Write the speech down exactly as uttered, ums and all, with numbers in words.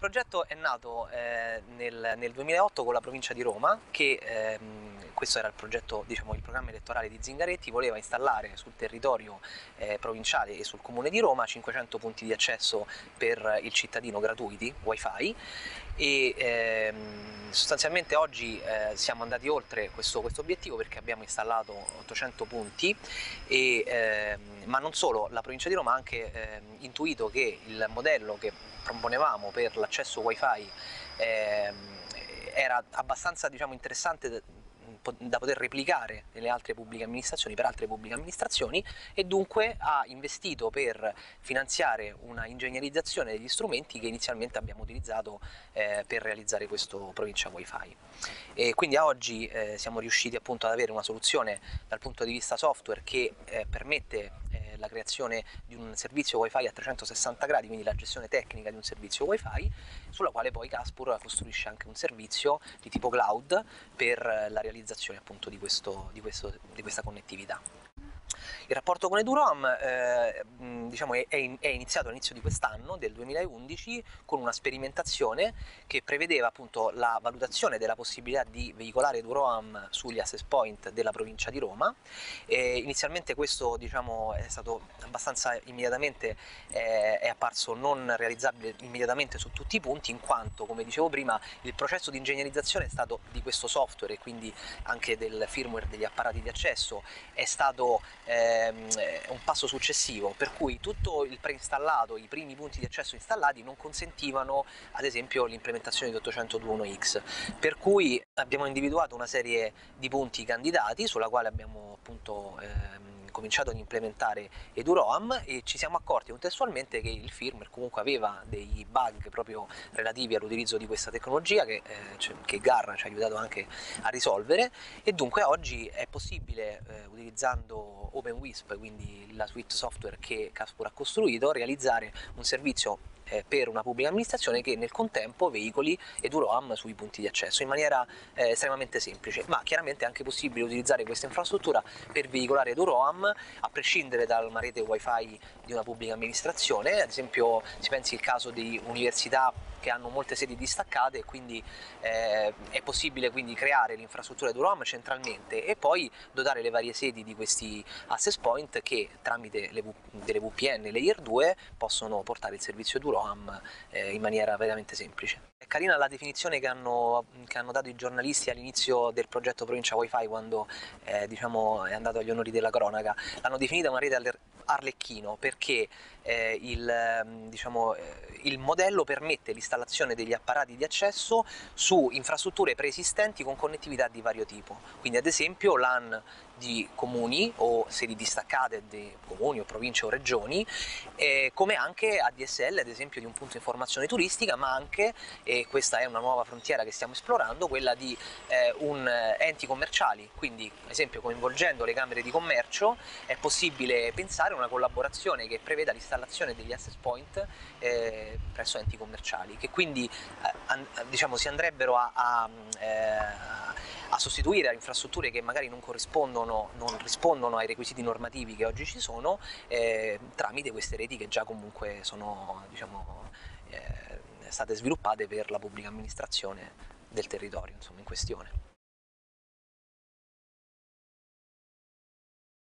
progetto è nato eh, nel, nel duemilaotto con la provincia di Roma, che ehm, questo era il progetto, diciamo, il programma elettorale di Zingaretti, voleva installare sul territorio eh, provinciale e sul comune di Roma cinquecento punti di accesso per il cittadino gratuiti, wifi, e ehm, sostanzialmente oggi eh, siamo andati oltre questo, questo obiettivo perché abbiamo installato ottocento punti, e, ehm, ma non solo, la provincia di Roma ha anche ehm, intuito che il modello che proponevamo per l'accesso wifi ehm, era abbastanza, diciamo, interessante da poter replicare nelle altre pubbliche amministrazioni, per altre pubbliche amministrazioni, e dunque ha investito per finanziare una ingegnerizzazione degli strumenti che inizialmente abbiamo utilizzato eh, per realizzare questo provincia wifi. E quindi a oggi eh, siamo riusciti appunto ad avere una soluzione dal punto di vista software che eh, permette eh, la creazione di un servizio wifi a trecentosessanta gradi, quindi la gestione tecnica di un servizio wifi, sulla quale poi Caspur costruisce anche un servizio di tipo cloud per la realizzazione appunto di, questo, di, questo, di questa connettività. Il rapporto con EduRoam eh, diciamo è, è iniziato all'inizio di quest'anno, del duemilaundici, con una sperimentazione che prevedeva appunto la valutazione della possibilità di veicolare EduRoam sugli access point della provincia di Roma. E inizialmente questo, diciamo, è stato abbastanza immediatamente, eh, è apparso non realizzabile immediatamente su tutti i punti, in quanto, come dicevo prima, il processo di ingegnerizzazione è stato di questo software e quindi anche del firmware degli apparati di accesso è stato eh, un passo successivo, per cui tutto il preinstallato, i primi punti di accesso installati non consentivano ad esempio l'implementazione di ottocentodue X, per cui abbiamo individuato una serie di punti candidati sulla quale abbiamo appunto ehm, cominciato ad implementare EduRoam, e ci siamo accorti contestualmente che il firmware comunque aveva dei bug proprio relativi all'utilizzo di questa tecnologia che, eh, che Garra ci ha aiutato anche a risolvere, e dunque oggi è possibile, eh, utilizzando OpenWisp, quindi la suite software che Caspur ha costruito, realizzare un servizio eh, per una pubblica amministrazione che nel contempo veicoli EduRoam sui punti di accesso in maniera eh, estremamente semplice, ma chiaramente è anche possibile utilizzare questa infrastruttura per veicolare EduRoam a prescindere dalla rete wifi di una pubblica amministrazione. Ad esempio si pensi al caso di università che hanno molte sedi distaccate, e quindi eh, è possibile quindi creare l'infrastruttura EduRoam centralmente e poi dotare le varie sedi di questi access point che tramite le delle V P N Layer due possono portare il servizio EduRoam eh, in maniera veramente semplice. È carina la definizione che hanno, che hanno dato i giornalisti all'inizio del progetto Provincia Wifi, quando eh, diciamo, è andato agli onori della cronaca. L'hanno definita una rete arlecchino perché eh, il, diciamo, il modello permette l'installazione degli apparati di accesso su infrastrutture preesistenti con connettività di vario tipo, quindi ad esempio LAN di comuni o sedi distaccate di comuni o province o regioni, eh, come anche A D S L ad esempio di un punto informazione turistica, ma anche, e questa è una nuova frontiera che stiamo esplorando, quella di eh, un, enti commerciali, quindi ad esempio coinvolgendo le camere di commercio è possibile pensare a una collaborazione che preveda l'installazione degli access point eh, presso enti commerciali, che quindi eh, an, diciamo, si andrebbero a, a, eh, a sostituire a infrastrutture che magari non corrispondono, non rispondono ai requisiti normativi che oggi ci sono, eh, tramite queste reti che già comunque sono, diciamo, eh, state sviluppate per la pubblica amministrazione del territorio, insomma, in questione.